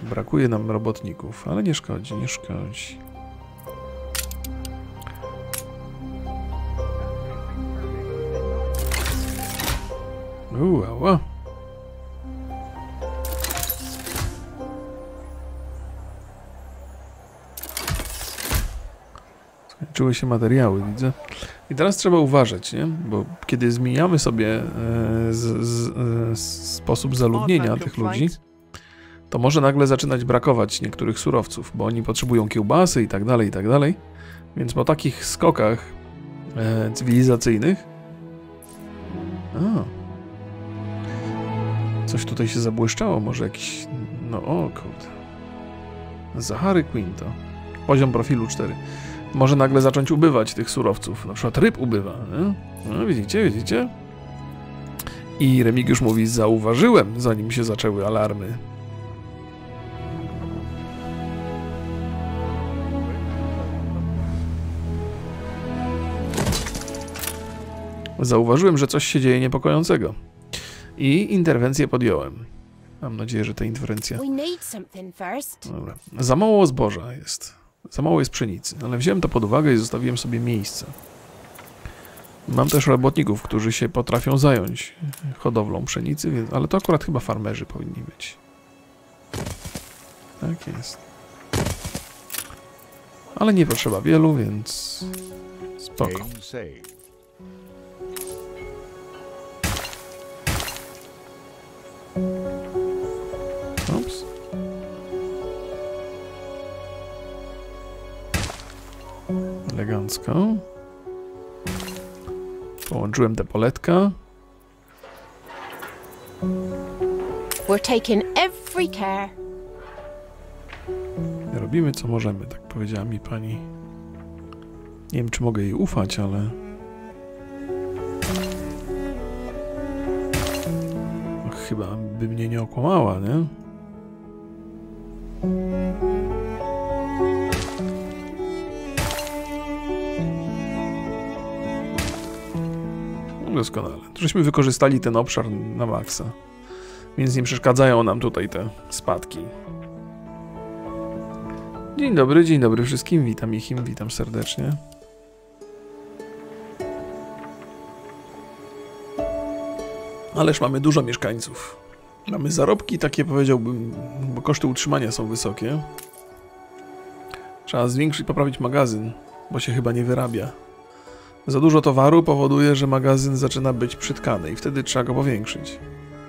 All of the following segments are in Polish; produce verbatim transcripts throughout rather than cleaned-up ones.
Brakuje nam robotników, ale nie szkodzi, nie szkodzi. Uła. Skończyły się materiały, widzę. I teraz trzeba uważać, nie? Bo kiedy zmieniamy sobie e, z, z, e, sposób zaludnienia tych ludzi, to może nagle zaczynać brakować niektórych surowców, bo oni potrzebują kiełbasy i tak dalej, i tak dalej. Więc po takich skokach e, cywilizacyjnych... A. Coś tutaj się zabłyszczało, może jakiś... No o, kurde. Zachary Quinto. Poziom profilu cztery. Może nagle zacząć ubywać tych surowców. Na przykład ryb ubywa. Nie? No widzicie, widzicie? I Remigiusz mówi, zauważyłem, zanim się zaczęły alarmy. Zauważyłem, że coś się dzieje niepokojącego. I interwencję podjąłem. Mam nadzieję, że ta interwencja... Dobra. Za mało zboża jest. Za mało jest pszenicy. Ale wziąłem to pod uwagę i zostawiłem sobie miejsce. Mam też robotników, którzy się potrafią zająć hodowlą pszenicy, więc... ale to akurat chyba farmerzy powinni być. Tak jest. Ale nie potrzeba wielu, więc... spoko. Ups. Elegancko. Połączyłem tę poletka. We're taking every care. Robimy co możemy, tak powiedziała mi pani. Nie wiem, czy mogę jej ufać, ale... Chyba by mnie nie okłamała, nie? Doskonale. Żeśmy wykorzystali ten obszar na maksa. Więc nie przeszkadzają nam tutaj te spadki. Dzień dobry, dzień dobry wszystkim. Witam ich im, witam serdecznie. Ależ mamy dużo mieszkańców. Mamy zarobki takie, powiedziałbym, bo koszty utrzymania są wysokie. Trzeba zwiększyć, poprawić magazyn, bo się chyba nie wyrabia. Za dużo towaru powoduje, że magazyn zaczyna być przytkany i wtedy trzeba go powiększyć.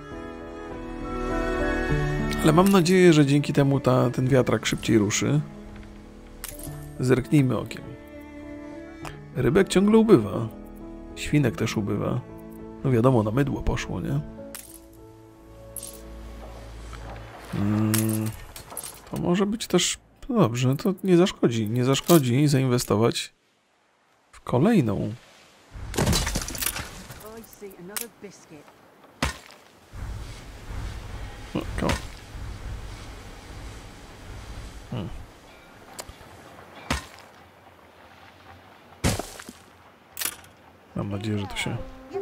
Ale mam nadzieję, że dzięki temu ta, ten wiatrak szybciej ruszy. Zerknijmy okiem. Rybek ciągle ubywa. Świnek też ubywa. No wiadomo, na mydło poszło, nie? Hmm, to może być też... No dobrze, to nie zaszkodzi. Nie zaszkodzi zainwestować w kolejną. O, come on. Hmm. Mam nadzieję, że to się...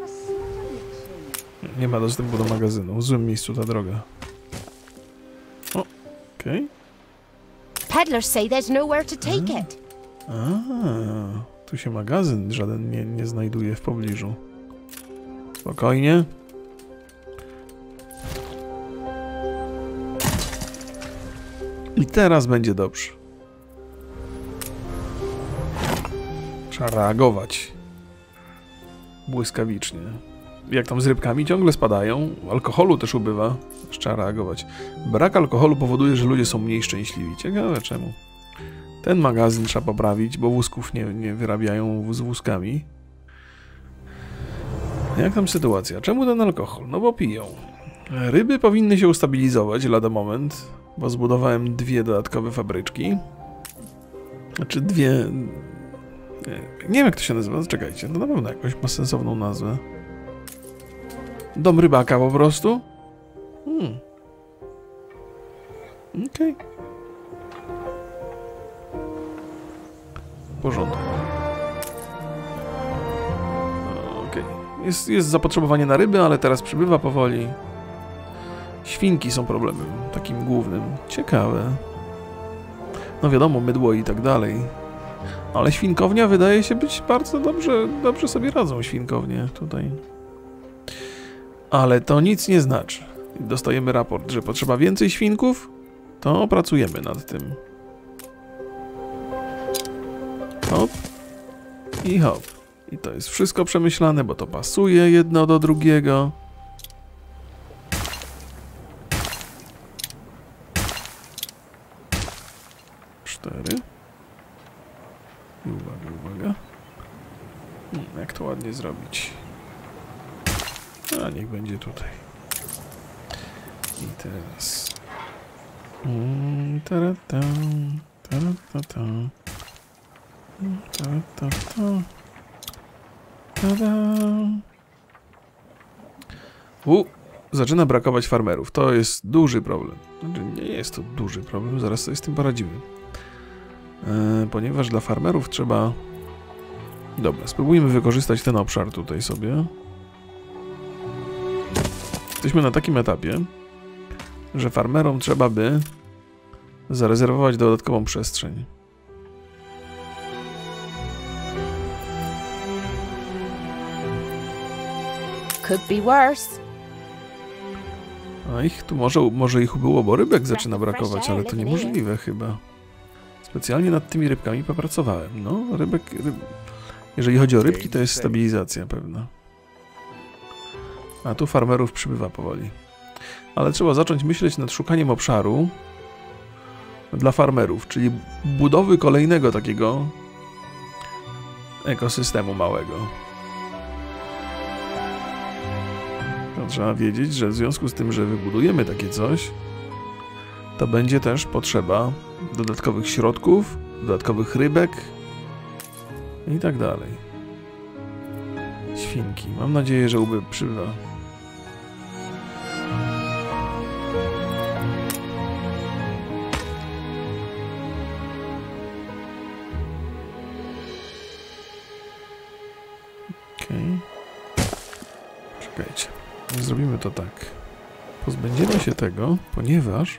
Nie ma dostępu do magazynu. W złym miejscu ta droga. O, okej. Okay. Peddlers say there's nowhere to take it. A, tu się magazyn żaden nie, nie znajduje w pobliżu. Spokojnie. I teraz będzie dobrze. Trzeba reagować. Błyskawicznie. Jak tam z rybkami ciągle spadają, alkoholu też ubywa, trzeba reagować. Brak alkoholu powoduje, że ludzie są mniej szczęśliwi. Ciekawe czemu. Ten magazyn trzeba poprawić, bo wózków nie, nie wyrabiają z wózkami. Jak tam sytuacja? Czemu ten alkohol? No bo piją. Ryby powinny się ustabilizować lada moment, bo zbudowałem dwie dodatkowe fabryczki. Znaczy dwie... Nie wiem, jak to się nazywa, czekajcie, no na pewno jakąś ma sensowną nazwę. Dom rybaka po prostu? Hmm. Okej. Okay. W porządku. Okej. Okay. Jest, jest zapotrzebowanie na ryby, ale teraz przybywa powoli. Świnki są problemem takim głównym. Ciekawe. No wiadomo, mydło i tak dalej. Ale świnkownia wydaje się być bardzo dobrze, dobrze sobie radzą świnkownie tutaj. Ale to nic nie znaczy. Dostajemy raport, że potrzeba więcej świnków, to pracujemy nad tym. Hop. I hop. I to jest wszystko przemyślane, bo to pasuje jedno do drugiego. Cztery. I uwaga, uwaga. Hmm, jak to ładnie zrobić? A niech będzie tutaj. I teraz. Mm, tarata, tarata, tarata, tada. U, zaczyna brakować farmerów. To jest duży problem. Znaczy, nie jest to duży problem, zaraz sobie z tym poradzimy. E, ponieważ dla farmerów trzeba... Dobra, spróbujmy wykorzystać ten obszar tutaj sobie. Jesteśmy na takim etapie, że farmerom trzeba by zarezerwować dodatkową przestrzeń. Could be worse. A ich tu może, może ich było, bo rybek zaczyna brakować, ale to niemożliwe chyba. Specjalnie nad tymi rybkami popracowałem. No, rybek... Ryb... Jeżeli chodzi o rybki, to jest stabilizacja pewna. A tu farmerów przybywa powoli. Ale trzeba zacząć myśleć nad szukaniem obszaru dla farmerów, czyli budowy kolejnego takiego ekosystemu małego. To trzeba wiedzieć, że w związku z tym, że wybudujemy takie coś, to będzie też potrzeba dodatkowych środków, dodatkowych rybek i tak dalej. Świnki. Mam nadzieję, że ubyt przybywa. Okej. Czekajcie. Zrobimy to tak. Pozbędziemy się tego, ponieważ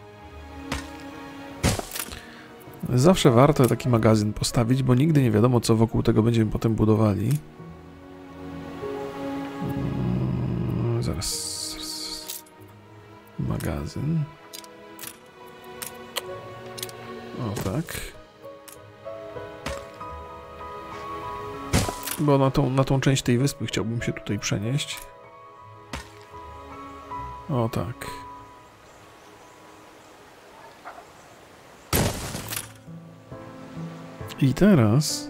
zawsze warto taki magazyn postawić, bo nigdy nie wiadomo, co wokół tego będziemy potem budowali. Hmm, zaraz. Magazyn. O tak. Bo na tą, na tą część tej wyspy chciałbym się tutaj przenieść. O tak. I teraz...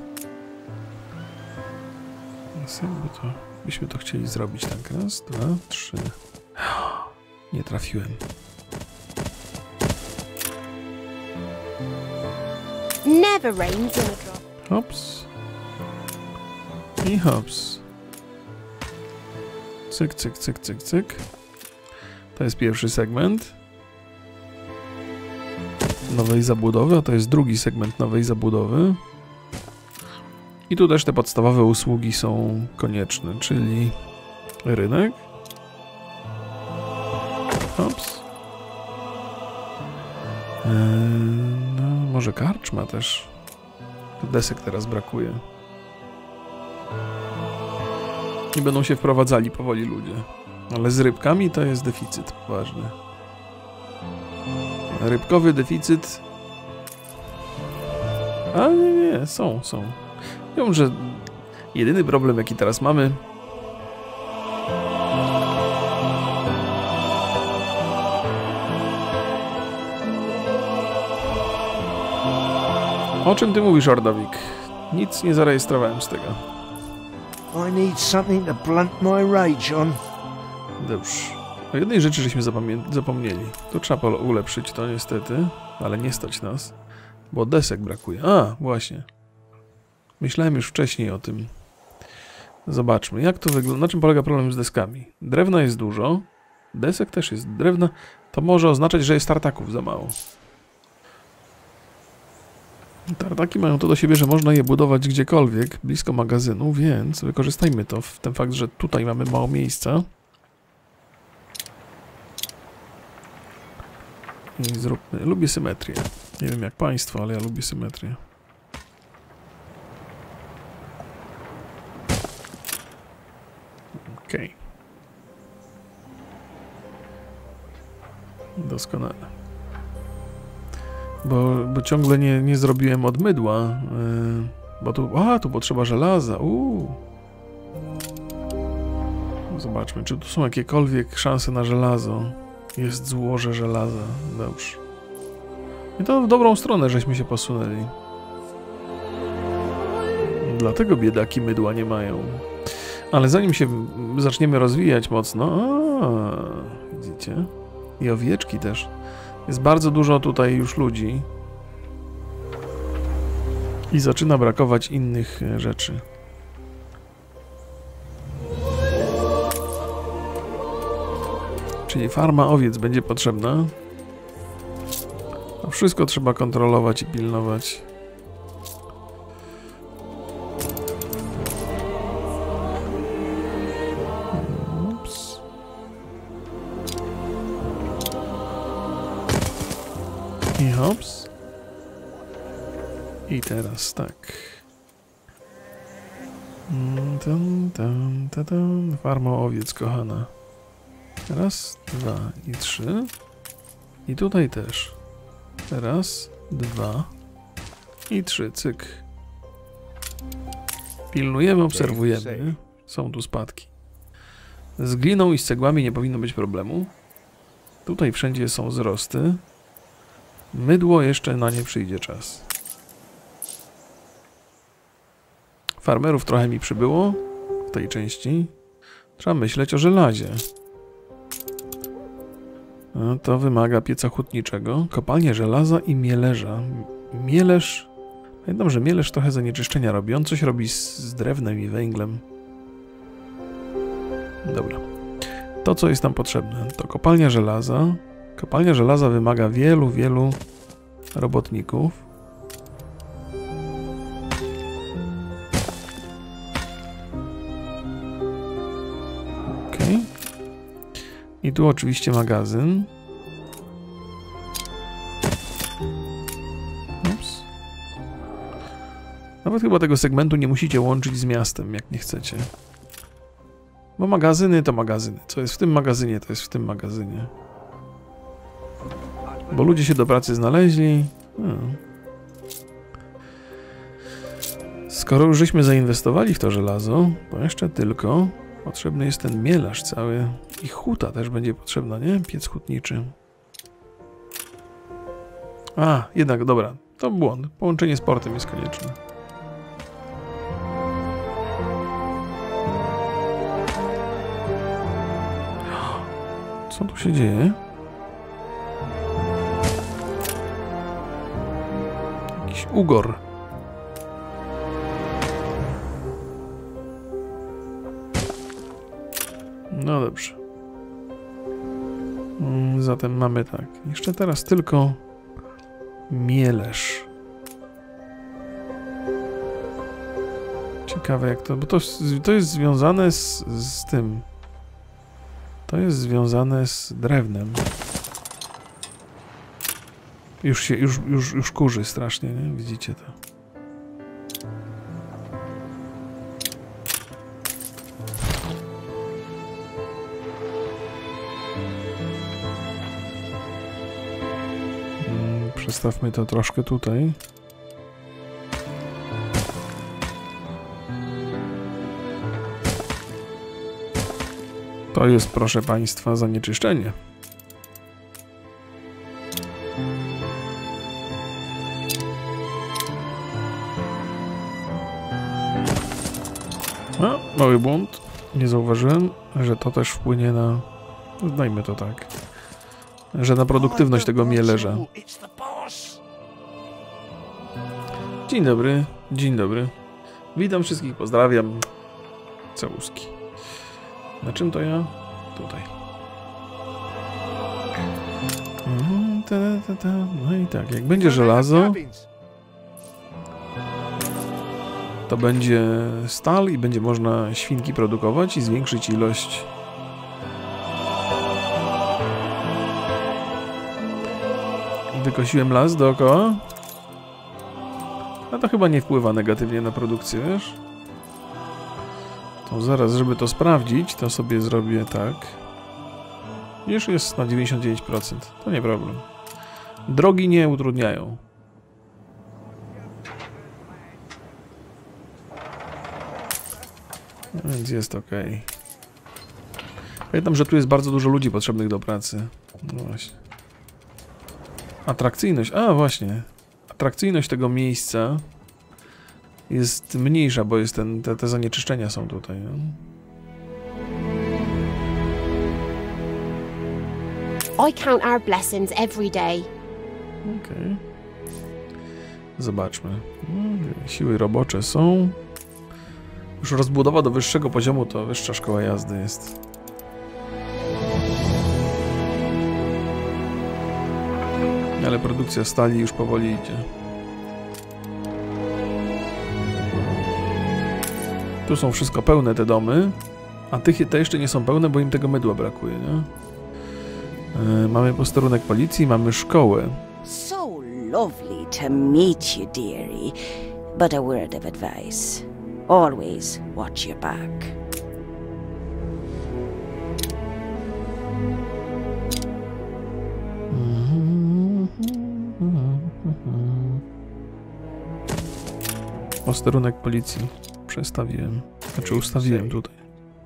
Jakby to, byśmy to chcieli zrobić tak. Raz, dwa, trzy. Nie trafiłem. Never rains in a drop. Hops. I hops. Cyk, cyk, cyk, cyk, cyk. To jest pierwszy segment nowej zabudowy, a to jest drugi segment nowej zabudowy. I tu też te podstawowe usługi są konieczne, czyli rynek. Hops. Eee, no, może karczma też. Desek teraz brakuje. I będą się wprowadzali powoli ludzie. Ale z rybkami to jest deficyt poważny. Rybkowy deficyt. A nie, nie, są, są. Wiem, że jedyny problem, jaki teraz mamy, o czym ty mówisz, Ordowik? Nic nie zarejestrowałem z tego. I need something to blunt my rage on. Dobrze. O jednej rzeczy żeśmy zapomnieli. To trzeba ulepszyć to niestety, ale nie stać nas, bo desek brakuje. A, właśnie. Myślałem już wcześniej o tym. Zobaczmy, jak to wygląda. Na czym polega problem z deskami? Drewna jest dużo, desek też jest drewna. To może oznaczać, że jest tartaków za mało. Tartaki mają to do siebie, że można je budować gdziekolwiek, blisko magazynu, więc wykorzystajmy to w ten fakt, że tutaj mamy mało miejsca. I zróbmy... Lubię symetrię. Nie wiem jak państwo, ale ja lubię symetrię. Okej. Okay. Doskonale. Bo, bo ciągle nie, nie zrobiłem od mydła. Yy, bo tu... A, tu potrzeba żelaza. Uuu. Zobaczmy, czy tu są jakiekolwiek szanse na żelazo. Jest złoże żelaza. Dobrze. I to w dobrą stronę żeśmy się posunęli. Dlatego biedaki mydła nie mają. Ale zanim się zaczniemy rozwijać mocno... A, widzicie? I owieczki też. Jest bardzo dużo tutaj już ludzi. I zaczyna brakować innych rzeczy. Czyli farma owiec będzie potrzebna. A wszystko trzeba kontrolować i pilnować. Ups. I hops. I teraz tak. Tam, tam, tam, tam. Farma owiec, kochana. Raz, dwa i trzy. I tutaj też. Raz, dwa i trzy. Cyk. Pilnujemy, obserwujemy. Są tu spadki. Z gliną i z cegłami nie powinno być problemu. Tutaj wszędzie są wzrosty. Mydło jeszcze na nie przyjdzie czas. Farmerów trochę mi przybyło w tej części. Trzeba myśleć o żelazie. No, to wymaga pieca hutniczego, kopalnie żelaza i mielerza. Mielerz... Pamiętam, że mielerz trochę zanieczyszczenia robi. On coś robi z, z drewnem i węglem. Dobra. To, co jest nam potrzebne, to kopalnia żelaza. Kopalnia żelaza wymaga wielu, wielu robotników. Okej. I tu oczywiście magazyn. Ups. Nawet chyba tego segmentu nie musicie łączyć z miastem, jak nie chcecie. Bo magazyny to magazyny. Co jest w tym magazynie, to jest w tym magazynie. Bo ludzie się do pracy znaleźli. Hmm. Skoro już żeśmy zainwestowali w to żelazo, to jeszcze tylko potrzebny jest ten mielarz cały. I huta też będzie potrzebna, nie? Piec hutniczy. A, jednak, dobra. To błąd. Połączenie z portem jest konieczne. Co tu się dzieje? Jakiś ugor. No dobrze. Zatem mamy tak. Jeszcze teraz tylko mielerz. Ciekawe jak to... Bo to, to jest związane z, z tym... To jest związane z drewnem. Już się, już, już, już kurzy strasznie, nie? Widzicie to. Hmm, przestawmy to troszkę tutaj. To jest, proszę Państwa, zanieczyszczenie. No, mały błąd. Nie zauważyłem, że to też wpłynie na... Dajmy to tak. Że na produktywność tego mielerza. Dzień dobry, dzień dobry. Witam wszystkich, pozdrawiam. Całuski. Na czym to ja? Tutaj. No i tak, jak będzie żelazo, to będzie stal i będzie można świnki produkować i zwiększyć ilość Wykosiłem las dookoła. A to chyba nie wpływa negatywnie na produkcję, wiesz? To zaraz, żeby to sprawdzić, to sobie zrobię tak. Już jest na dziewięćdziesiąt dziewięć procent. To nie problem. Drogi nie utrudniają. Więc jest ok. Pamiętam, że tu jest bardzo dużo ludzi potrzebnych do pracy. No właśnie. Atrakcyjność. A, właśnie. Atrakcyjność tego miejsca jest mniejsza, bo jest ten, te, te zanieczyszczenia są tutaj. No? I count our blessings every day. Okej. Okay. Zobaczmy. No, siły robocze są. Już rozbudowa do wyższego poziomu to wyższa szkoła jazdy jest. Ale produkcja stali już powoli idzie. Tu są wszystko pełne te domy, a tych te jeszcze nie są pełne, bo im tego mydła brakuje, nie? Yy, mamy posterunek policji, mamy szkołę. So lovely to meet you, dearie. But a word of advice. Always watch your back. Posterunek policji przestawiłem, znaczy ustawiłem tutaj.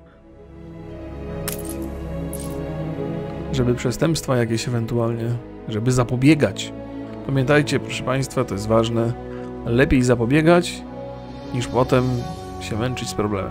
Żeby przestępstwa jakieś ewentualnie, żeby zapobiegać. Pamiętajcie, proszę Państwa, to jest ważne. Lepiej zapobiegać, niż potem się męczyć z problemem.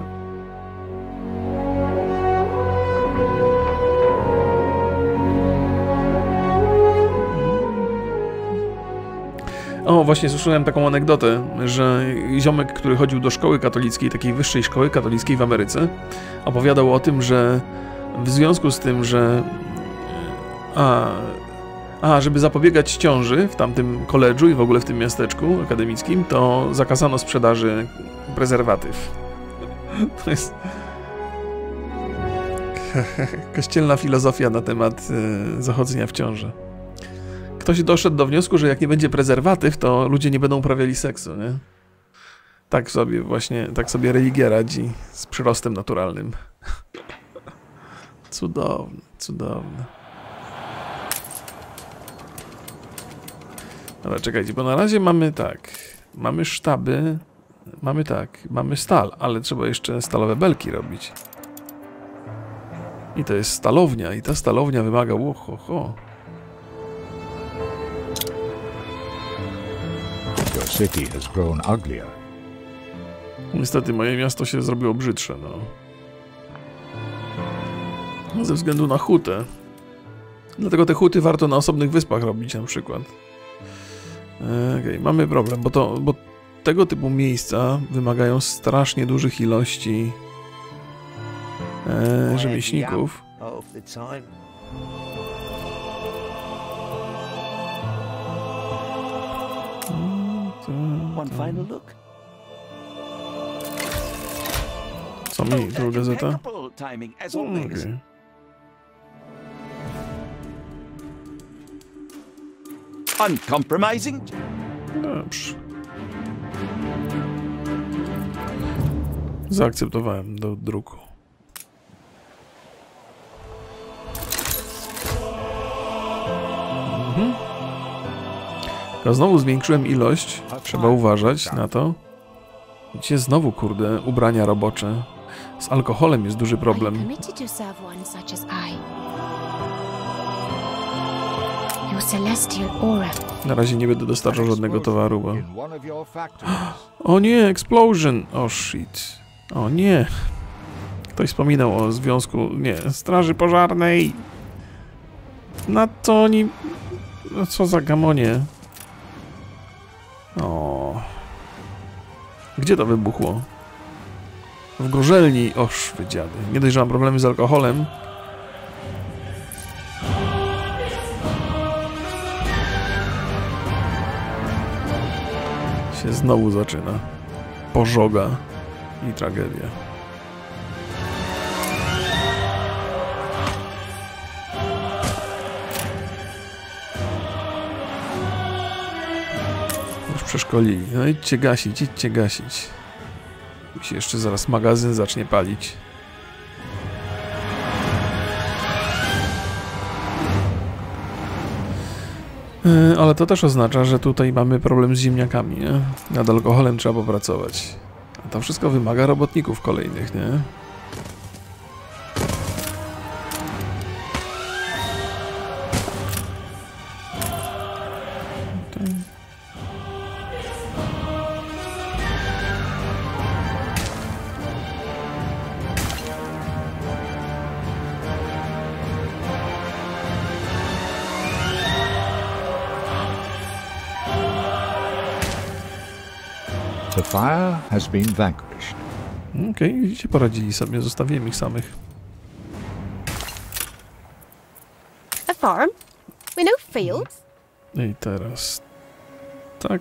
O, właśnie słyszałem taką anegdotę, że ziomek, który chodził do szkoły katolickiej, takiej wyższej szkoły katolickiej w Ameryce, opowiadał o tym, że w związku z tym, że a, a żeby zapobiegać ciąży w tamtym koledżu i w ogóle w tym miasteczku akademickim, to zakazano sprzedaży prezerwatyw. To jest kościelna filozofia na temat y, zachodzenia w ciąży. Ktoś doszedł do wniosku, że jak nie będzie prezerwatyw, to ludzie nie będą uprawiali seksu, nie? Tak sobie właśnie, tak sobie religia radzi z przyrostem naturalnym. Cudowne, cudowne. Dobra, czekajcie, bo na razie mamy tak, mamy sztaby, mamy tak, mamy stal, ale trzeba jeszcze stalowe belki robić. I to jest stalownia, i ta stalownia wymaga, łoho, ho. Your city has grown uglier. Niestety moje miasto się zrobiło brzydsze, no. Ze względu na hutę. Dlatego te huty warto na osobnych wyspach robić na przykład. Okej, okay, mamy problem, bo, to, bo tego typu miejsca wymagają strasznie dużych ilości e, rzemieślników. One final look. Co mi tu gazeta? Okay. Uncompromising? Dobrze. Zaakceptowałem do druku. Mhm. Ja znowu zwiększyłem ilość. Trzeba uważać na to. Widzicie, znowu, kurde, ubrania robocze. Z alkoholem jest duży problem. Na razie nie będę dostarczał żadnego towaru, bo... O nie, explosion! O shit. O nie. Ktoś wspominał o związku... Nie, straży pożarnej. Na to oni... No co za gamonie. O. Gdzie to wybuchło? W gorzelni. Oż, wydziady. Nie dość, że mam problemy z alkoholem. Się znowu zaczyna. Pożoga i tragedia. Już przeszkolili. No idźcie gasić, idźcie gasić. Mi się jeszcze zaraz magazyn zacznie palić. Yy, ale to też oznacza, że tutaj mamy problem z ziemniakami, nie? Nad alkoholem trzeba popracować. A to wszystko wymaga robotników kolejnych, nie? The fire has been vanquished. Okej, okay, widzicie, poradzili sobie, zostawiłem ich samych. A farm? We know fields. I teraz... tak.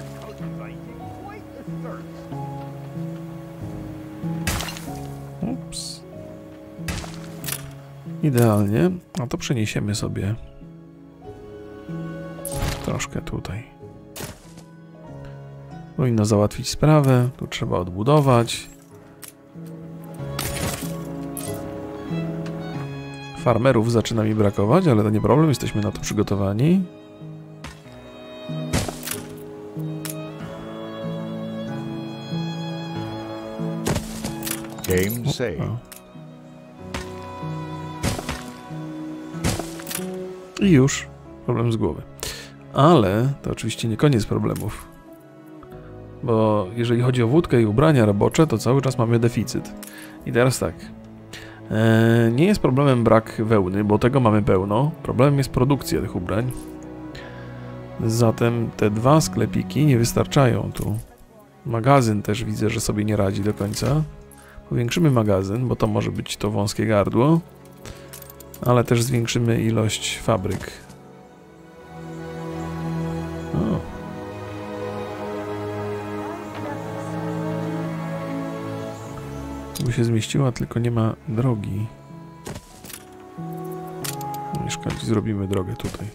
Ups. Idealnie. A to przeniesiemy sobie troszkę tutaj. Powinno załatwić sprawę. Tu trzeba odbudować. Farmerów zaczyna mi brakować, ale to nie problem, jesteśmy na to przygotowani. Game save. I już problem z głowy. Ale to oczywiście nie koniec problemów. Bo jeżeli chodzi o wódkę i ubrania robocze, to cały czas mamy deficyt. I teraz tak. Eee, nie jest problemem brak wełny, bo tego mamy pełno. Problemem jest produkcja tych ubrań. Zatem te dwa sklepiki nie wystarczają tu. Magazyn też widzę, że sobie nie radzi do końca. Powiększymy magazyn, bo to może być to wąskie gardło. Ale też zwiększymy ilość fabryk. O. By się zmieściła, tylko nie ma drogi. Mieszkać, zrobimy drogę tutaj.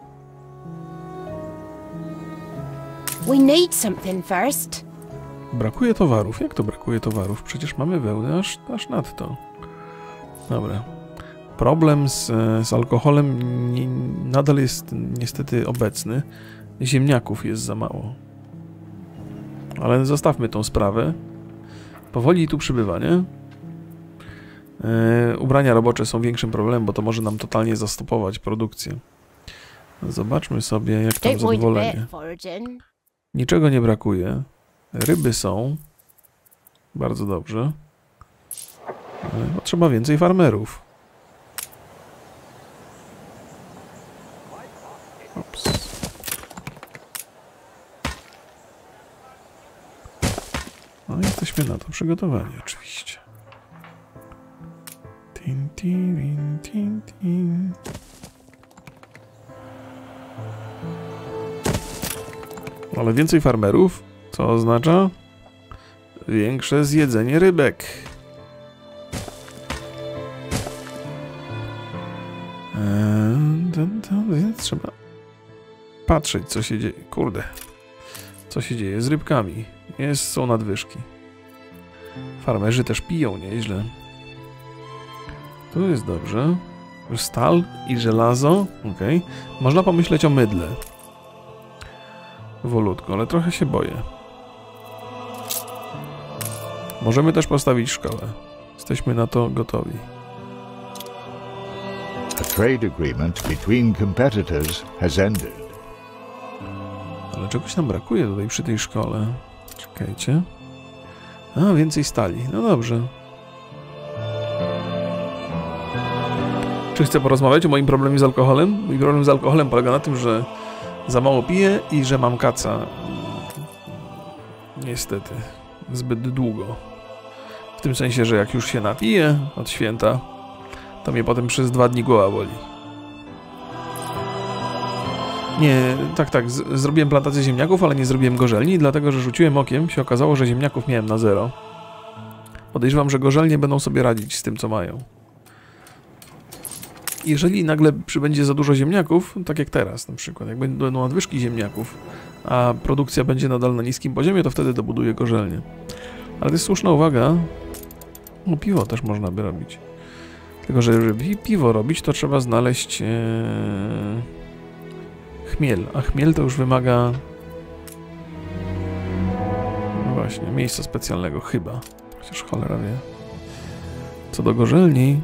We need something first. Brakuje towarów. Jak to brakuje towarów? Przecież mamy wełnę aż, aż nadto. Dobra. Problem z, z alkoholem nie, nadal jest niestety obecny. Ziemniaków jest za mało. Ale zostawmy tą sprawę. Powoli tu przybywa, nie? Yy, ubrania robocze są większym problemem, bo to może nam totalnie zastopować produkcję. Zobaczmy sobie, jak tam zadowolenie. Niczego nie brakuje. Ryby są. Bardzo dobrze. Yy, potrzeba więcej farmerów. Ups. No, jesteśmy na to przygotowani, oczywiście. Tin, tin, tin, tin. Ale więcej farmerów, co oznacza większe zjedzenie rybek. Eee, to, to, więc trzeba patrzeć, co się dzieje. Kurde, co się dzieje z rybkami. Jest, są nadwyżki. Farmerzy też piją nieźle. Tu jest dobrze. Stal i żelazo. Ok. Można pomyśleć o mydle. Wolutko, ale trochę się boję. Możemy też postawić szkołę. Jesteśmy na to gotowi. A trade agreement between competitors has ended. Ale czegoś nam brakuje tutaj przy tej szkole. Czekajcie. A, więcej stali. No dobrze. Czy chcę porozmawiać o moim problemie z alkoholem? Mój problem z alkoholem polega na tym, że za mało piję i że mam kaca. Niestety. Zbyt długo. W tym sensie, że jak już się napiję od święta, to mnie potem przez dwa dni głowa boli. Nie, tak, tak, z zrobiłem plantację ziemniaków, ale nie zrobiłem gorzelni, dlatego że rzuciłem okiem, się okazało, że ziemniaków miałem na zero. Podejrzewam, że gorzelnie będą sobie radzić z tym, co mają. Jeżeli nagle przybędzie za dużo ziemniaków, tak jak teraz na przykład, jak będą nadwyżki ziemniaków, a produkcja będzie nadal na niskim poziomie, to wtedy dobuduję gorzelnię. Ale to jest słuszna uwaga. No, piwo też można by robić. Tylko, że żeby piwo robić, to trzeba znaleźć ee, chmiel. A chmiel to już wymaga... No właśnie, miejsca specjalnego chyba. Chociaż cholera wie. Co do gorzelni...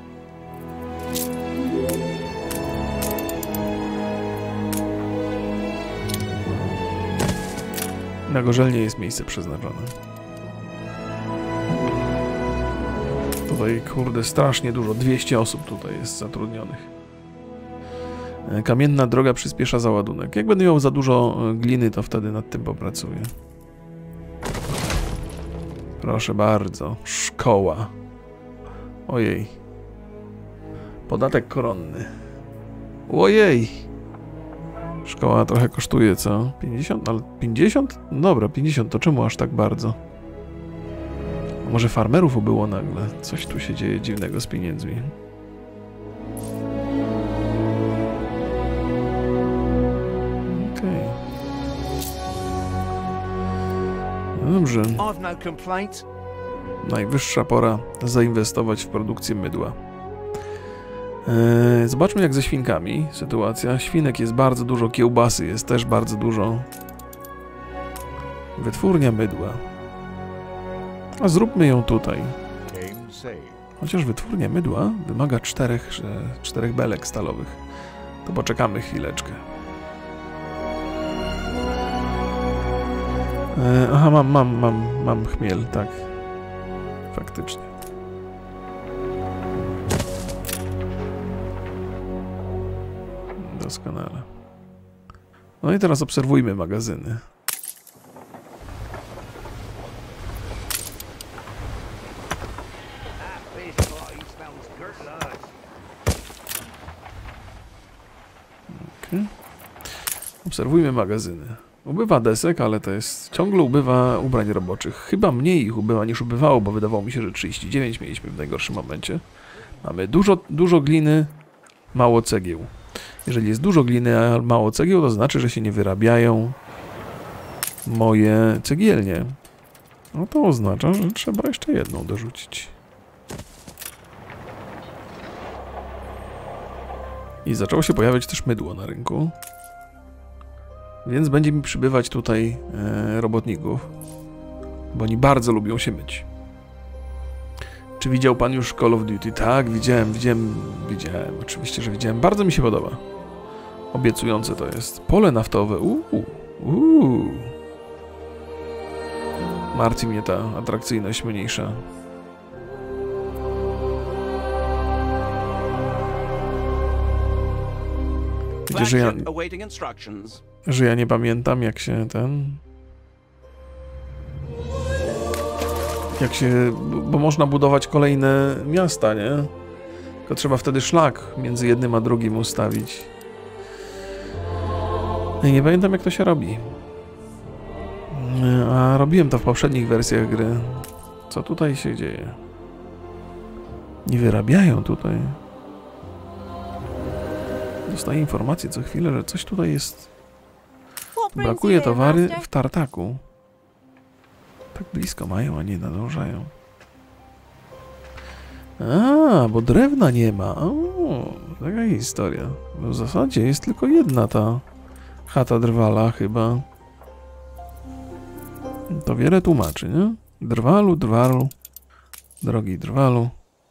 Na gorzelnie jest miejsce przeznaczone. Tutaj, kurde, strasznie dużo. dwieście osób tutaj jest zatrudnionych. Kamienna droga przyspiesza załadunek. Jak będę miał za dużo gliny, to wtedy nad tym popracuję. Proszę bardzo. Szkoła. Ojej. Podatek koronny. Ojej. Szkoła trochę kosztuje, co? pięćdziesiąt? Ale pięćdziesiąt? Dobra, pięćdziesiąt. To czemu aż tak bardzo? A może farmerów ubyło nagle? Coś tu się dzieje dziwnego z pieniędzmi. Okej. Okay. No dobrze. Najwyższa pora zainwestować w produkcję mydła. Eee, zobaczmy jak ze świnkami sytuacja. Świnek jest bardzo dużo, kiełbasy jest też bardzo dużo. Wytwórnia mydła. A zróbmy ją tutaj. Chociaż wytwórnia mydła wymaga czterech, czterech belek stalowych. To poczekamy chwileczkę. Eee, aha, mam, mam, mam, mam chmiel, tak. Faktycznie. Doskonale. No i teraz obserwujmy magazyny. Okay. Obserwujmy magazyny. Ubywa desek, ale to jest... Ciągle ubywa ubrań roboczych. Chyba mniej ich ubywa niż ubywało, bo wydawało mi się, że trzydzieści dziewięć mieliśmy w najgorszym momencie. Mamy dużo, dużo gliny, mało cegieł. Jeżeli jest dużo gliny, a mało cegieł, to znaczy, że się nie wyrabiają moje cegielnie. No to oznacza, że trzeba jeszcze jedną dorzucić. I zaczęło się pojawiać też mydło na rynku. Więc będzie mi przybywać tutaj e, robotników. Bo oni bardzo lubią się myć. Czy widział pan już Call of Duty? Tak, widziałem, widziałem, widziałem. Oczywiście, że widziałem. Bardzo mi się podoba. Obiecujące to jest. Pole naftowe. Uuu, uuu. Martwi mnie ta atrakcyjność mniejsza. Wiecie, że ja, że ja nie pamiętam, jak się ten... Jak się... Bo można budować kolejne miasta, nie? Tylko trzeba wtedy szlak między jednym a drugim ustawić. I nie pamiętam, jak to się robi. A robiłem to w poprzednich wersjach gry. Co tutaj się dzieje? Nie wyrabiają tutaj. Dostaję informację co chwilę, że coś tutaj jest... Brakuje towary w tartaku. Tak blisko mają, a nie nadążają. A, bo drewna nie ma. O, taka historia. W zasadzie jest tylko jedna ta chata drwala chyba. To wiele tłumaczy, nie? Drwalu, drwalu. Drogi drwalu.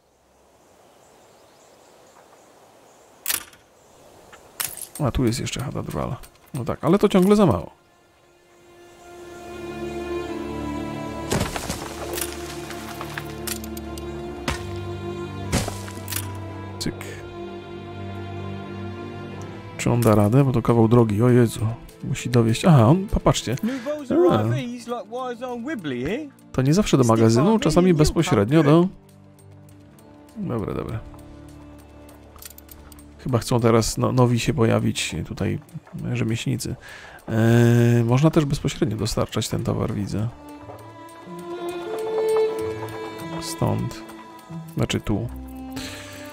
A tu jest jeszcze chata drwala. No tak, ale to ciągle za mało. Cyk. Czy on da radę? Bo to kawał drogi. O Jezu. Musi dowieść. Aha, on, popatrzcie. A. To nie zawsze do magazynu, czasami bezpośrednio do... Dobra, dobra. Chyba chcą teraz no, nowi się pojawić tutaj rzemieślnicy. Eee, można też bezpośrednio dostarczać ten towar, widzę. Stąd. Znaczy tu.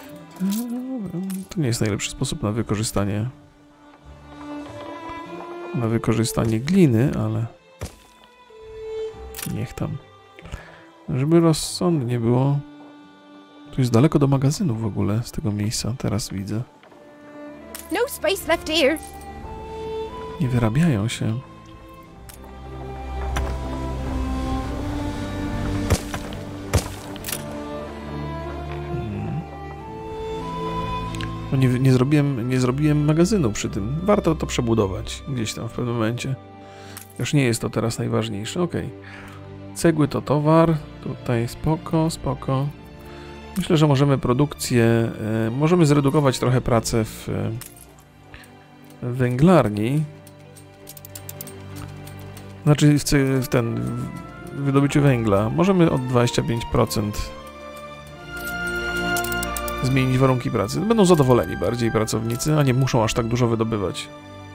Eee, to nie jest najlepszy sposób na wykorzystanie na wykorzystanie gliny, ale niech tam. Żeby rozsądnie było. Tu jest daleko do magazynu w ogóle z tego miejsca, teraz widzę. No space left here. Nie wyrabiają się. Hmm. No nie, nie, zrobiłem, nie zrobiłem magazynu przy tym. Warto to przebudować gdzieś tam w pewnym momencie. Już nie jest to teraz najważniejsze. Ok. Cegły to towar. Tutaj spoko, spoko. Myślę, że możemy produkcję... E, możemy zredukować trochę pracę w, w węglarni. Znaczy w, w ten... w wydobyciu węgla. Możemy od dwadzieścia pięć procent zmienić warunki pracy. Będą zadowoleni bardziej pracownicy, a nie muszą aż tak dużo wydobywać.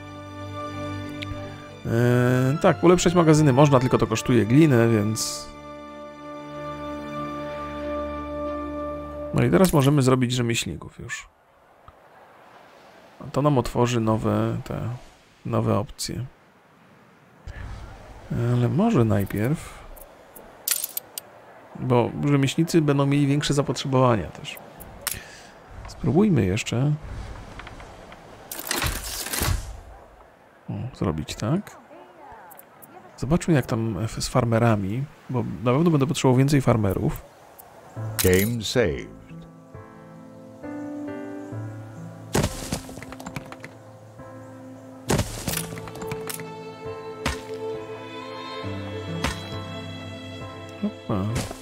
E, tak, ulepszać magazyny można, tylko to kosztuje glinę, więc... No i teraz możemy zrobić rzemieślników już. A to nam otworzy nowe te nowe opcje. Ale może najpierw... Bo rzemieślnicy będą mieli większe zapotrzebowania też. Spróbujmy jeszcze... O, zrobić tak. Zobaczmy jak tam z farmerami, bo na pewno będę potrzebował więcej farmerów. Game saved. Opa.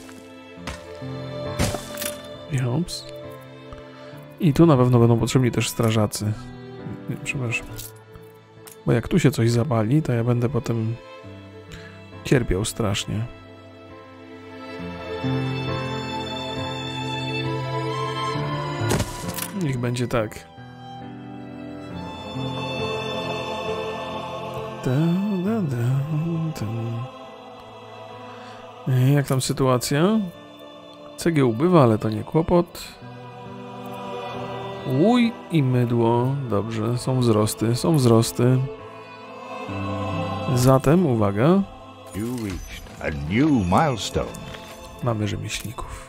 I hops. I tu na pewno będą potrzebni też strażacy. Nie, przepraszam. Bo jak tu się coś zapali, to ja będę potem cierpiał strasznie. Niech będzie tak. Da, da, da, da. Jak tam sytuacja? Cegieł ubywa, ale to nie kłopot. Łój i mydło. Dobrze, są wzrosty, są wzrosty. Zatem, uwaga. You reached a new milestone. Mamy rzemieślników.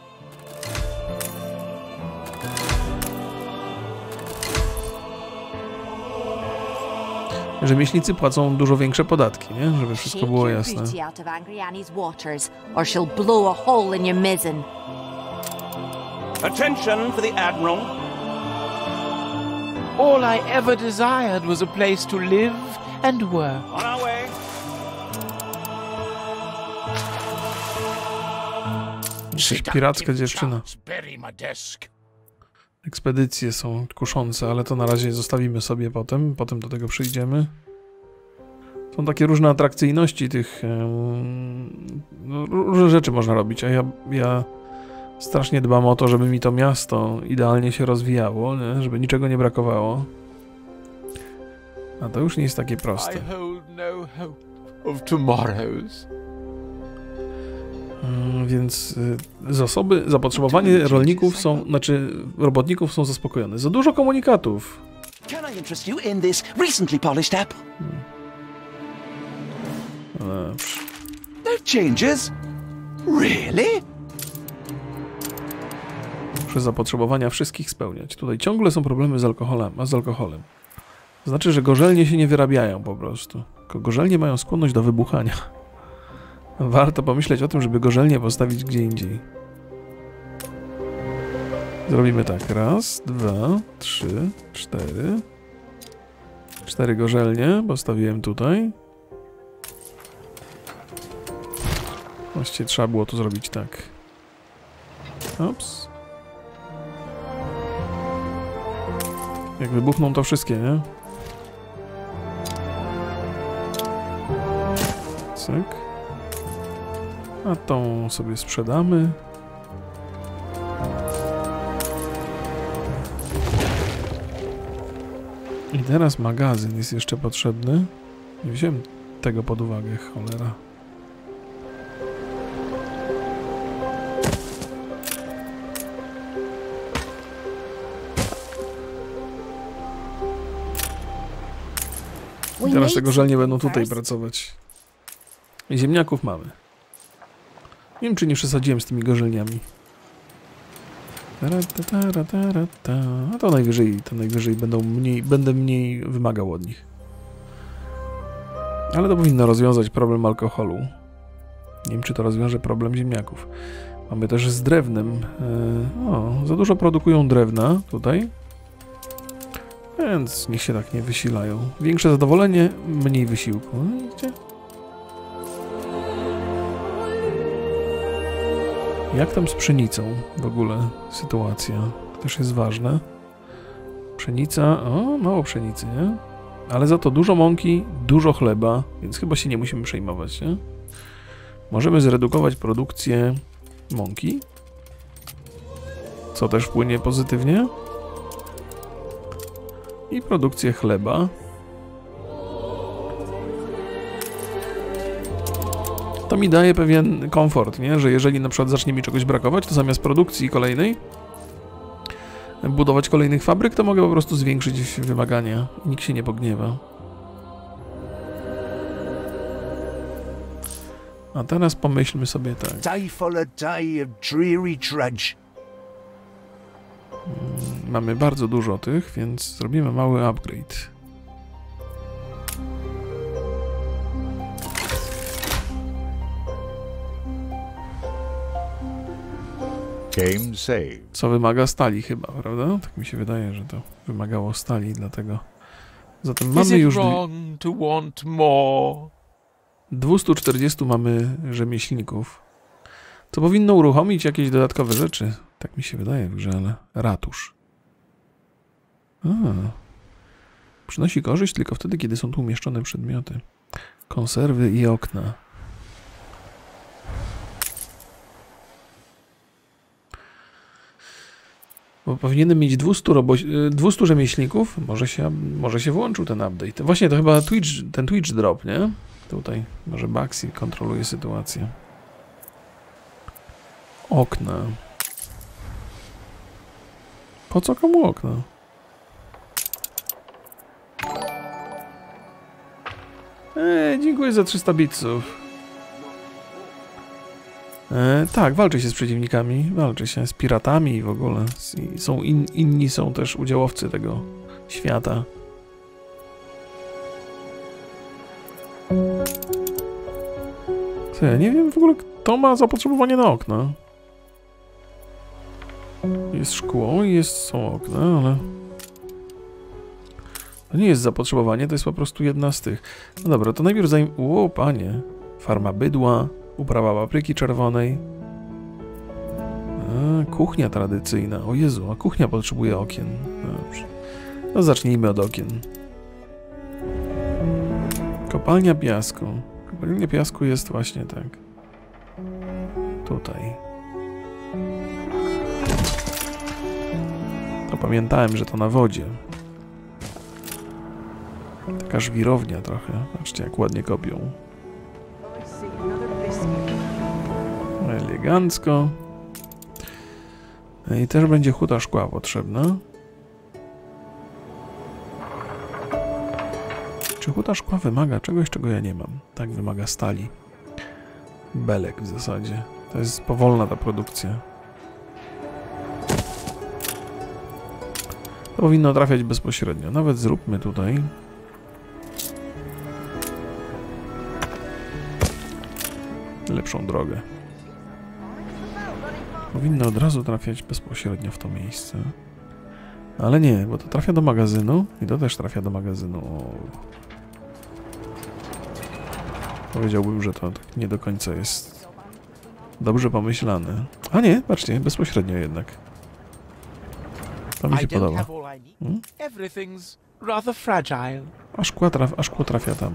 Rzemieślnicy płacą dużo większe podatki, nie? Żeby wszystko było jasne. Attention for the Admiral. All I ever desired was a place to live and work. On our way. Piracka dziewczyna. Ekspedycje są kuszące, ale to na razie zostawimy sobie potem. Potem do tego przyjdziemy. Są takie różne atrakcyjności tych... No, różne rzeczy można robić, a ja, ja strasznie dbam o to, żeby mi to miasto idealnie się rozwijało, nie? Żeby niczego nie brakowało. A to już nie jest takie proste. I hold no hope of tomorrows. Więc zasoby, zapotrzebowanie rolników są, znaczy robotników są zaspokojone. Za dużo komunikatów. Can I interest you in this recently polished apple? Hmm. No changes? Really? Muszę zapotrzebowania wszystkich spełniać. Tutaj ciągle są problemy z alkoholem, a z alkoholem. Znaczy, że gorzelnie się nie wyrabiają po prostu. Tylko gorzelnie mają skłonność do wybuchania. Warto pomyśleć o tym, żeby gorzelnie postawić gdzie indziej. Zrobimy tak. Raz, dwa, trzy, cztery. Cztery gorzelnie postawiłem tutaj. Właściwie trzeba było to zrobić tak. Ops. Jak wybuchną to wszystkie, nie? Cyk. A tą sobie sprzedamy. I teraz magazyn jest jeszcze potrzebny. Nie wziąłem tego pod uwagę, cholera. We Teraz need te gorzelnie będą something tutaj first. pracować. Ziemniaków mamy. Nie wiem, czy nie przesadziłem z tymi gorzelniami. A to najwyżej, to najwyżej będą mniej, będę mniej wymagał od nich. Ale to powinno rozwiązać problem alkoholu. Nie wiem, czy to rozwiąże problem ziemniaków. Mamy też z drewnem. O, za dużo produkują drewna tutaj. Więc niech się tak nie wysilają. Większe zadowolenie, mniej wysiłku. No, widzicie? Jak tam z pszenicą w ogóle sytuacja? To też jest ważne. Pszenica, o, mało pszenicy, nie? Ale za to dużo mąki, dużo chleba, więc chyba się nie musimy przejmować, nie? Możemy zredukować produkcję mąki, co też wpłynie pozytywnie. I produkcję chleba. To mi daje pewien komfort, nie? Że jeżeli na przykład zacznie mi czegoś brakować, to zamiast produkcji kolejnej budować kolejnych fabryk, to mogę po prostu zwiększyć wymagania i nikt się nie pogniewa. A teraz pomyślmy sobie tak. Day full of day of dreary trudge. Mamy bardzo dużo tych, więc zrobimy mały upgrade. Game saved. Co wymaga stali chyba, prawda? Tak mi się wydaje, że to wymagało stali, dlatego... Zatem Is mamy it już... dwie- wrong to want more? dwieście czterdzieści mamy rzemieślników. Co powinno uruchomić jakieś dodatkowe rzeczy. Tak mi się wydaje w grze, ale... Ratusz. A. Przynosi korzyść tylko wtedy, kiedy są tu umieszczone przedmioty. Konserwy i okna. Bo powinienem mieć dwieście, robo- dwieście rzemieślników. Może się, może się włączył ten update. Właśnie to chyba Twitch, ten Twitch drop, nie? Tutaj. Może Baxi kontroluje sytuację. Okna. Po co komu okna? Eee, dziękuję za trzysta bitsów. E, tak, walczy się z przeciwnikami, walczy się z piratami i w ogóle. I są in, inni są też udziałowcy tego świata. Co, ja nie wiem w ogóle, kto ma zapotrzebowanie na okna. Jest szkło i jest, są okna, ale... To nie jest zapotrzebowanie, to jest po prostu jedna z tych. No dobra, to najpierw zajm... Ło, panie. Farma bydła. Uprawa papryki czerwonej. A, kuchnia tradycyjna. O Jezu, a kuchnia potrzebuje okien. Dobrze. No zacznijmy od okien. Kopalnia piasku. Kopalnia piasku jest właśnie tak. Tutaj. To pamiętałem, że to na wodzie. Taka żwirownia trochę. Patrzcie, jak ładnie kopią. Elegancko. I też będzie huta szkła potrzebna. Czy huta szkła wymaga czegoś, czego ja nie mam? Tak, wymaga stali. Belek w zasadzie. To jest powolna ta produkcja. To powinno trafiać bezpośrednio. Nawet zróbmy tutaj. Lepszą drogę. Powinno od razu trafiać bezpośrednio w to miejsce. Ale nie, bo to trafia do magazynu i to też trafia do magazynu. O. Powiedziałbym, że to tak nie do końca jest dobrze pomyślane. A nie, patrzcie, bezpośrednio jednak. To mi się podoba. Hmm? Everything's rather fragile. A szkło, traf, a szkło trafia tam.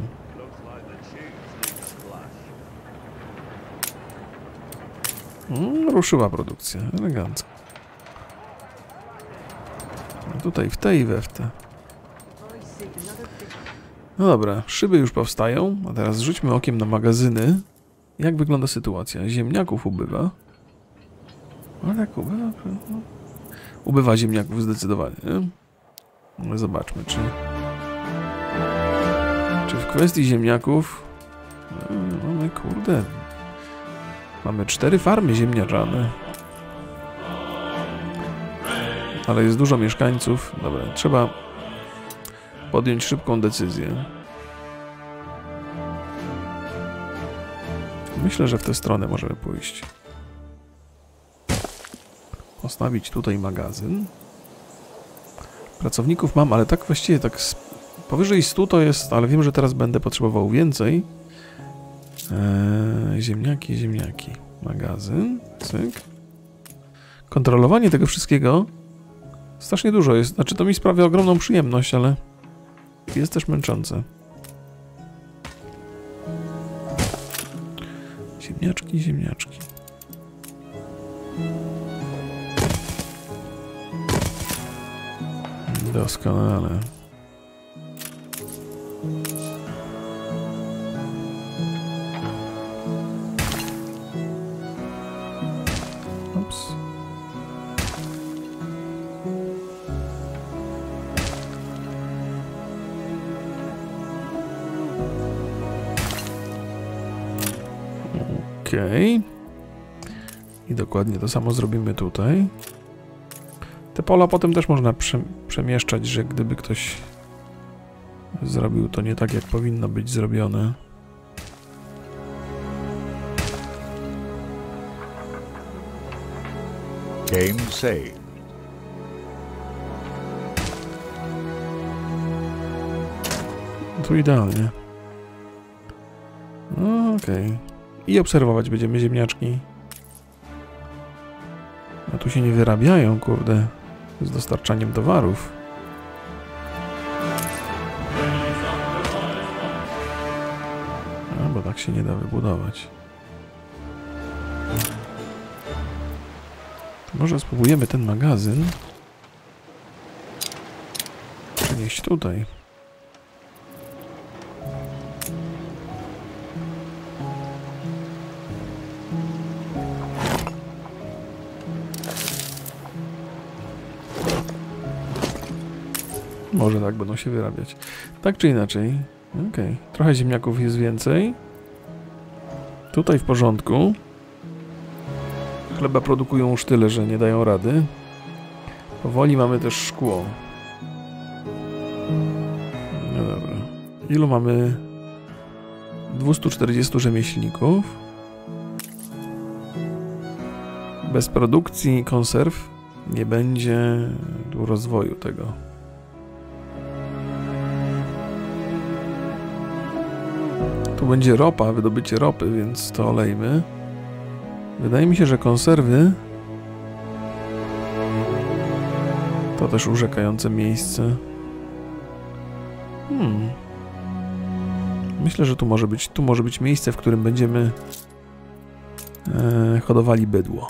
Mm, ruszyła produkcja, elegancko. A tutaj w te i we w te. No dobra, szyby już powstają, a teraz rzućmy okiem na magazyny. Jak wygląda sytuacja? Ziemniaków ubywa. Ale jak ubywa? Ubywa ziemniaków zdecydowanie. No zobaczmy, czy... kwestii ziemniaków mamy, kurde, mamy cztery farmy ziemniaczane. Ale jest dużo mieszkańców. Dobra, trzeba podjąć szybką decyzję. Myślę, że w tę stronę możemy pójść. Postawić tutaj magazyn. Pracowników mam, ale tak właściwie tak z... powyżej stu to jest, ale wiem, że teraz będę potrzebował więcej. Eee, ziemniaki, ziemniaki. Magazyn. Cyk. Kontrolowanie tego wszystkiego strasznie dużo jest. Znaczy, to mi sprawia ogromną przyjemność, ale jest też męczące. Ziemniaczki, ziemniaczki. Doskonale. Ups. Okej. Okay. I dokładnie to samo zrobimy tutaj. Te pola potem też można prze, przemieszczać, że gdyby ktoś zrobił to nie tak, jak powinno być zrobione. Game saved. Tu idealnie. No, okej. Okay. I obserwować będziemy ziemniaczki. A tu się nie wyrabiają, kurde, z dostarczaniem towarów. A, bo tak się nie da wybudować. To może spróbujemy ten magazyn przenieść tutaj. Może tak będą się wyrabiać. Tak czy inaczej. Okej. Okay. Trochę ziemniaków jest więcej. Tutaj w porządku. Chleba produkują już tyle, że nie dają rady. Powoli mamy też szkło. No dobra. Ilu mamy? dwieście czterdzieści rzemieślników. Bez produkcji konserw nie będzie tu rozwoju tego. Tu będzie ropa, wydobycie ropy, więc to olejmy. Wydaje mi się, że konserwy to też urzekające miejsce. Hmm. Myślę, że tu może być, tu może być miejsce, w którym będziemy e, hodowali bydło.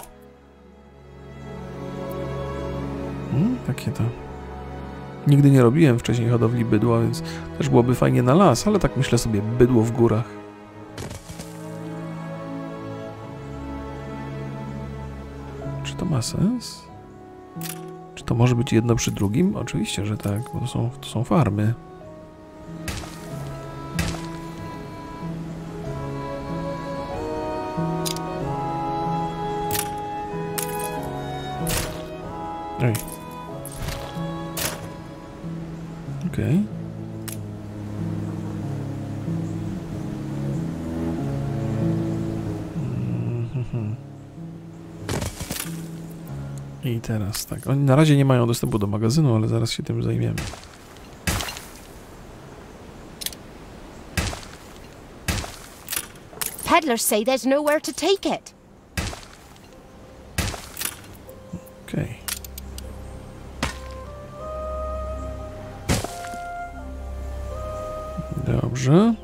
Hmm, takie to. Nigdy nie robiłem wcześniej hodowli bydła, więc też byłoby fajnie na las, ale tak myślę sobie, bydło w górach. Czy to ma sens? Czy to może być jedno przy drugim? Oczywiście, że tak, bo to są, to są farmy. Ej. Okej. Okay. Mm-hmm. I teraz tak. Oni na razie nie mają dostępu do magazynu, ale zaraz się tym zajmiemy. Peddlers say there's nowhere to take it. Okej. Okay. Dobrze.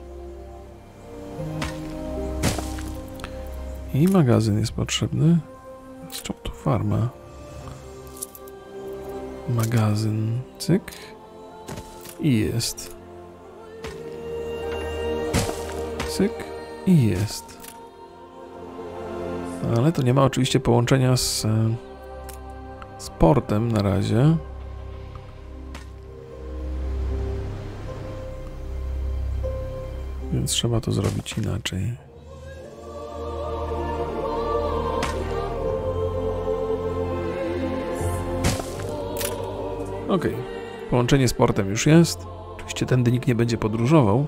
I magazyn jest potrzebny. Z czym tu farma? Magazyn. Cyk. I jest. Cyk. I jest. Ale to nie ma oczywiście połączenia z, z portem na razie. Więc trzeba to zrobić inaczej. Ok, połączenie z portem już jest. Oczywiście tędy nikt nie będzie podróżował.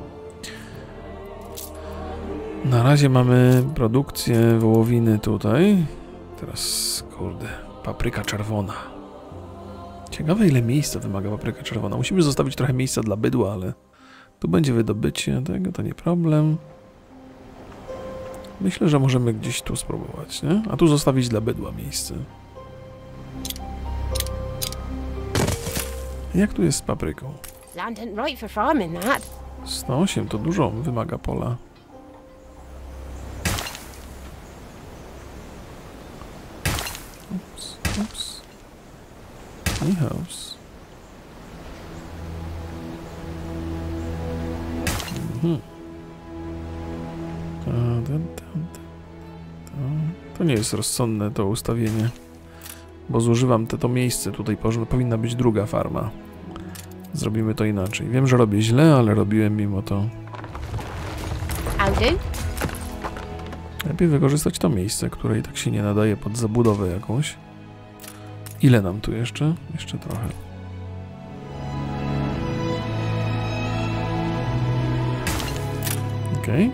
Na razie mamy produkcję wołowiny tutaj. Teraz, kurde, papryka czerwona. Ciekawe, ile miejsca wymaga papryka czerwona. Musimy zostawić trochę miejsca dla bydła, ale tu będzie wydobycie tego, to nie problem. Myślę, że możemy gdzieś tu spróbować, nie? A tu zostawić dla bydła miejsce. Jak tu jest z papryką? Land ain't right for farming that. sto osiem to dużo wymaga pola. Ups, ups. House. Mhm. Ta, ta, ta, ta. To nie jest rozsądne to ustawienie, bo zużywam te, to miejsce. Tutaj powinna być druga farma. Zrobimy to inaczej. Wiem, że robię źle, ale robiłem mimo to. Lepiej wykorzystać to miejsce, które i tak się nie nadaje pod zabudowę jakąś. Ile nam tu jeszcze? Jeszcze trochę. Okej.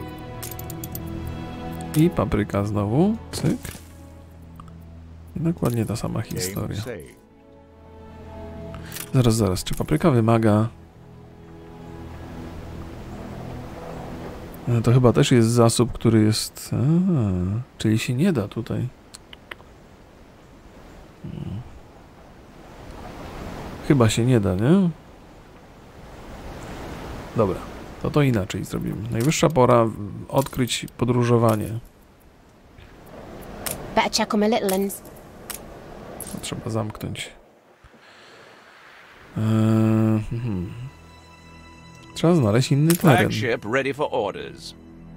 I papryka znowu. Cyk. I dokładnie ta sama historia. Zaraz, zaraz. Czy papryka wymaga... To chyba też jest zasób, który jest... A, czyli się nie da tutaj. Hmm. Chyba się nie da, nie? Dobra, to to inaczej zrobimy. Najwyższa pora odkryć podróżowanie. Better check on my little ones. To trzeba zamknąć. Eee, hmm. Trzeba znaleźć inny teren. Flagship ready for orders.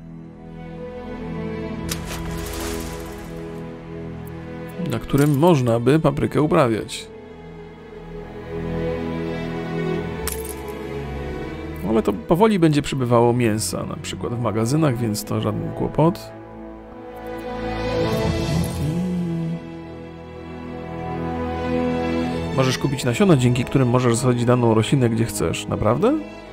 Na którym można by paprykę uprawiać. Ale to powoli będzie przybywało mięsa, na przykład w magazynach, więc to żaden kłopot. Możesz kupić nasiona, dzięki którym możesz zasadzić daną roślinę gdzie chcesz. Naprawdę?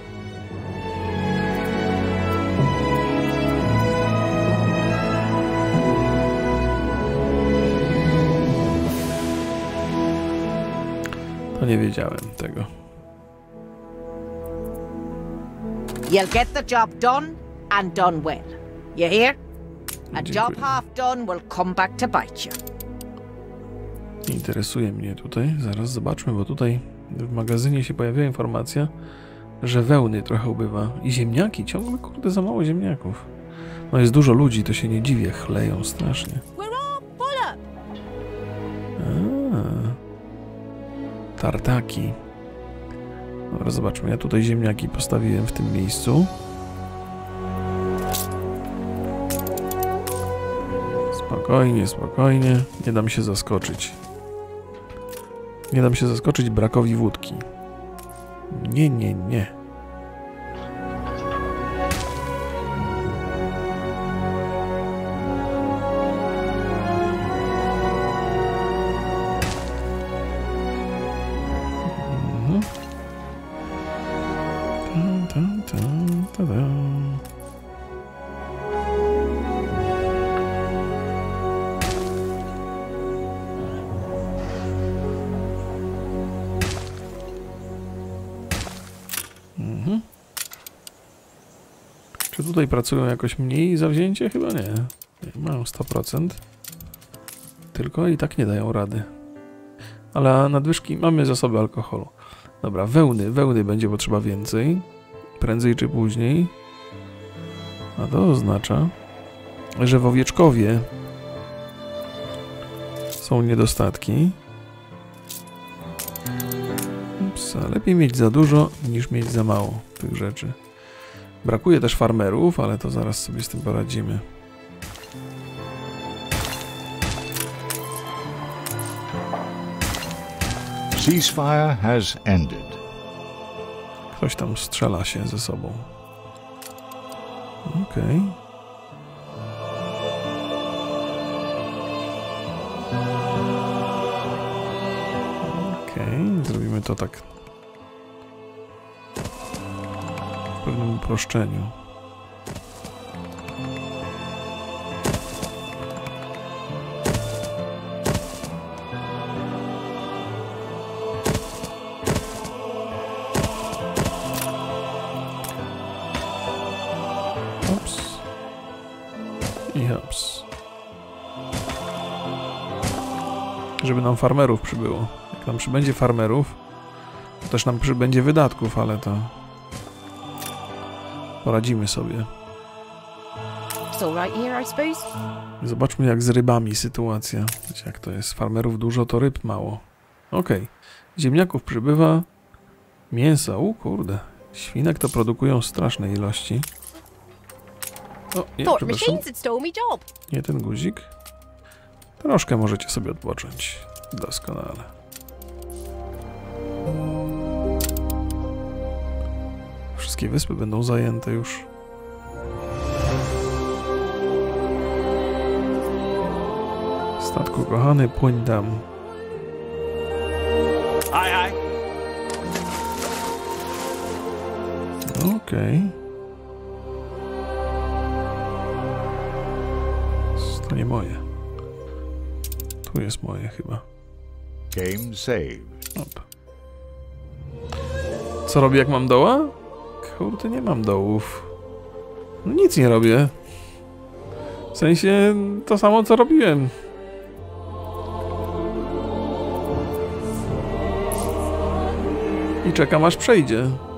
To nie wiedziałem tego. You'll get the job done and done well. You hear? A Dziękuję. job half done will come back to bite you. Nie interesuje mnie tutaj. Zaraz zobaczmy, bo tutaj w magazynie się pojawiła informacja, że wełny trochę ubywa. I ziemniaki. Ciągle, kurde, za mało ziemniaków. No jest dużo ludzi, to się nie dziwię. Chleją strasznie. A, tartaki. Dobra, zobaczmy. Ja tutaj ziemniaki postawiłem w tym miejscu. Spokojnie, spokojnie. Nie dam się zaskoczyć. Nie dam się zaskoczyć brakowi wódki. Nie, nie, nie. Mhm. Ta, ta, ta, ta, ta. Mhm. Czy tutaj pracują jakoś mniej zawzięcie? Chyba nie. Nie, mają sto procent. Tylko i tak nie dają rady. Ale nadwyżki mamy zasoby alkoholu. Dobra, wełny. Wełny będzie potrzeba więcej. Prędzej czy później. A to oznacza, że w Owieczkowie są niedostatki. Ups, a lepiej mieć za dużo niż mieć za mało tych rzeczy. Brakuje też farmerów, ale to zaraz sobie z tym poradzimy. Ceasefire has ended. Ktoś tam strzela się ze sobą. Okej. Okay. Okej, okay. Zrobimy to tak w pewnym uproszczeniu. I hops. Żeby nam farmerów przybyło. Jak nam przybędzie farmerów, to też nam przybędzie wydatków, ale to poradzimy sobie. Zobaczmy, jak z rybami sytuacja. Wiecie, jak to jest. Farmerów dużo, to ryb mało. Okej. Okay. Ziemniaków przybywa. Mięsa. U kurde. Świnek to produkują straszne ilości. O, nie, przepraszam. Nie ten guzik. Troszkę możecie sobie odpocząć. Doskonale. Wszystkie wyspy będą zajęte już. Statku kochany, płyń tam. Aye, aye. Okej. Okay. To nie moje. Tu jest moje chyba. Game saved. Op. Co robię, jak mam doła? Kurde, nie mam dołów. No nic nie robię. W sensie to samo, co robiłem. I czekam, aż przejdzie.